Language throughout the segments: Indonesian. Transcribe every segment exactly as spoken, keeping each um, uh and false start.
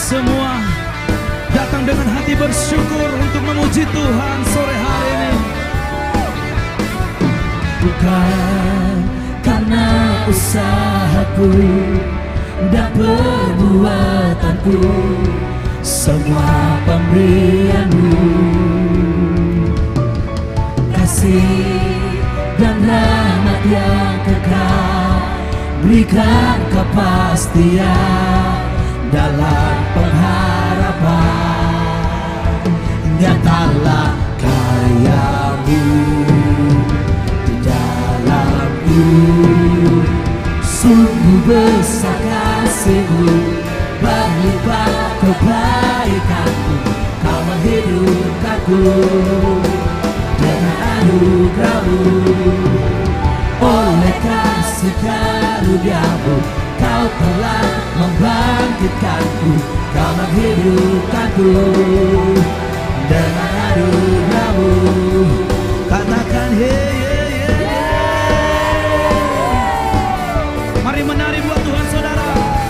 semua datang dengan hati bersyukur untuk memuji Tuhan sore hari ini. Bukan karena usahaku dan perbuatanku, semua pemberianmu, kasih dan rahmat yang kekal, berikan kepastian dalam pengharapan. Nyatalah karyamu di dalamku, sungguh besar kasih-Mu, berlimpah kebaikan-Mu, Kau menghidupkanku dengan anugerah-Mu. Oleh kasih karunia-Mu, Kau telah membangkitkanku, Kau menghidupkanku dengan anugerah-Mu. Katakan hey, hey, hey, hey. Mari menari buat Tuhan saudara.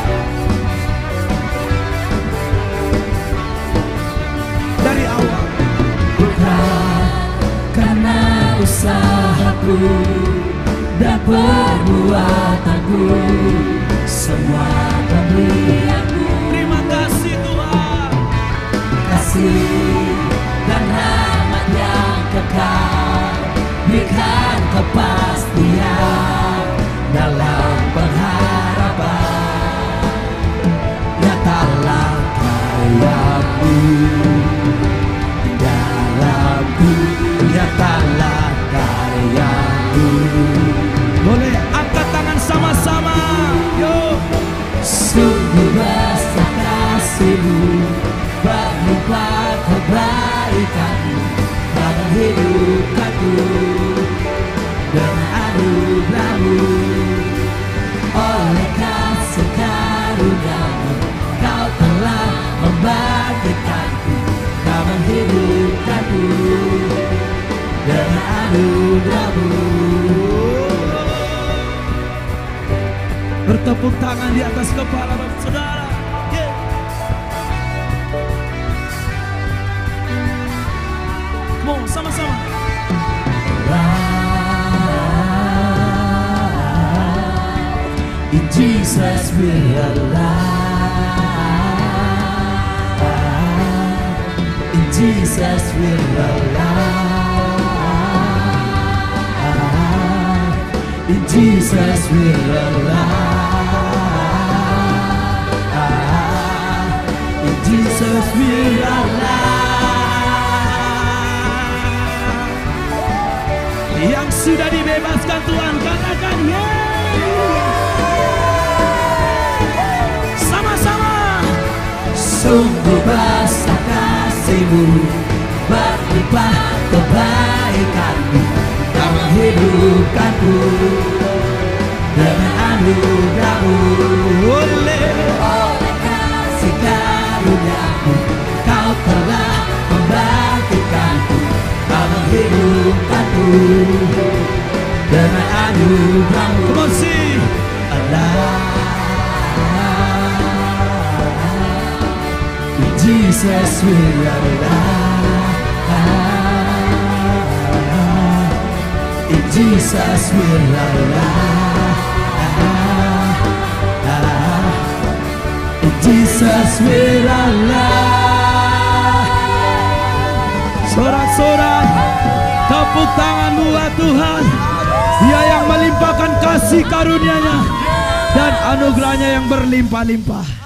Dari awal. Bukan karena usahaku dan perbuatanku, semua pemberianmu. Terima kasih Tuhan. Kasih dan rahmat yang kekal, berikan kepastian dalam pengharapan. Nyatalah karya-Mu di dalamku, nyatalah karya-Mu. Boleh angkat tangan sama-sama. Yo. Sungguh besar kasih-Mu, berlimpah kebaikan-Mu, Kau menghidupkanku dengan anugerah-Mu. Oleh kasih karunia-Mu, Kau telah membangkitkanku, Kau menghidupkanku dengan anugerah-Mu. Bertepuk tangan di atas kepala saudara. Yeah. Come on, sama-sama. In Jesus we alive. In Jesus we alive. In Jesus we alive. In Jesus we alive. Yang sudah dibebaskan Tuhan katakan yeay. Sama-sama. Sungguh besar kasih-Mu, berlimpah kebaikan-Mu, Kau menghidupkanku dengan anugerah-Mu. Oleh Oleh kasih karunia-Mu, Kau telah membangkitkanku, Kau menghidupkanku dengan anugerah-Mu. Come on, sing. In Jesus we alive. In Jesus we alive. In Jesus we alive. Sorak-sorak, tepuk tangan buat Tuhan. Dia yang melimpahkan kasih karunia-Nya dan anugerah-Nya yang berlimpah-limpah.